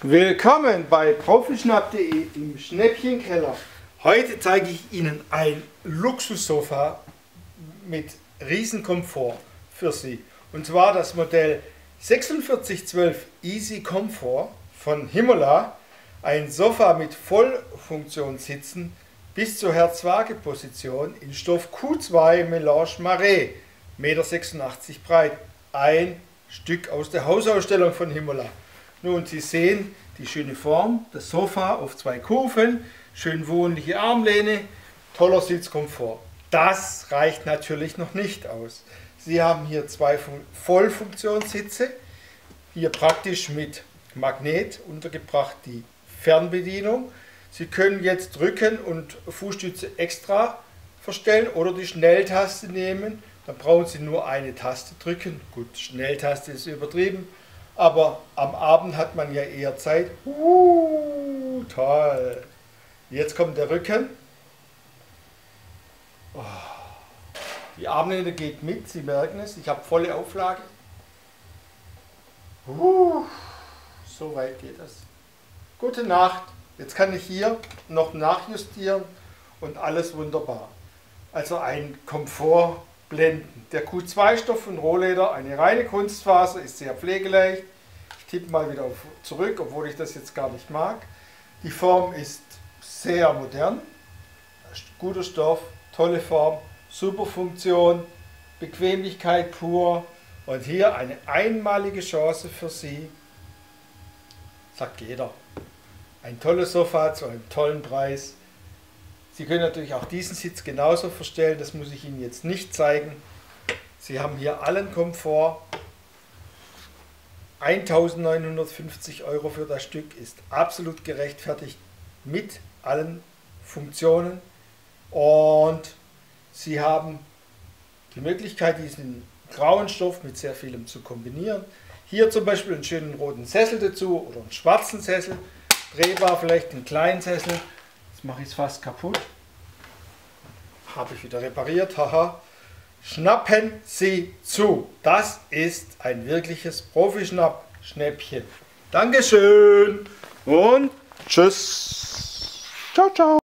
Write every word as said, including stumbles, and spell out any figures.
Willkommen bei profischnapp punkt de im Schnäppchenkeller. Heute zeige ich Ihnen ein Luxussofa mit Riesenkomfort für Sie. Und zwar das Modell sechsundvierzig zwölf Easy Comfort von Himola. Ein Sofa mit Vollfunktionssitzen bis zur Herz-Waage-Position in Stoff Q zwei Melange Marais, eins sechsundachtzig Meter breit. Ein Stück aus der Hausausstellung von Himola. Nun, Sie sehen die schöne Form, das Sofa auf zwei Kufen, schön wohnliche Armlehne, toller Sitzkomfort. Das reicht natürlich noch nicht aus. Sie haben hier zwei Vollfunktionssitze, hier praktisch mit Magnet untergebracht die Fernbedienung. Sie können jetzt drücken und Fußstütze extra verstellen oder die Schnelltaste nehmen. Dann brauchen Sie nur eine Taste drücken. Gut, Schnelltaste ist übertrieben. Aber am Abend hat man ja eher Zeit. Uh, toll. Jetzt kommt der Rücken. Oh. Die Armlehne geht mit, Sie merken es. Ich habe volle Auflage. Uh, so weit geht es. Gute Nacht. Jetzt kann ich hier noch nachjustieren und alles wunderbar. Also ein Komfort blenden. Der Q zwei Stoff von Rohleder, eine reine Kunstfaser, ist sehr pflegeleicht. Ich tippe mal wieder auf zurück, obwohl ich das jetzt gar nicht mag. Die Form ist sehr modern. Guter Stoff, tolle Form, super Funktion, Bequemlichkeit pur. Und hier eine einmalige Chance für Sie. Sagt jeder. Ein tolles Sofa zu einem tollen Preis. Sie können natürlich auch diesen Sitz genauso verstellen, das muss ich Ihnen jetzt nicht zeigen. Sie haben hier allen Komfort. eintausendneunhundertfünfzig Euro für das Stück ist absolut gerechtfertigt mit allen Funktionen. Und Sie haben die Möglichkeit, diesen grauen Stoff mit sehr vielem zu kombinieren. Hier zum Beispiel einen schönen roten Sessel dazu oder einen schwarzen Sessel. Drehbar vielleicht einen kleinen Sessel. Jetzt mache ich es fast kaputt. Habe ich wieder repariert. Haha. Schnappen Sie zu. Das ist ein wirkliches Profischnapp-Schnäppchen. Dankeschön und tschüss. Ciao, ciao.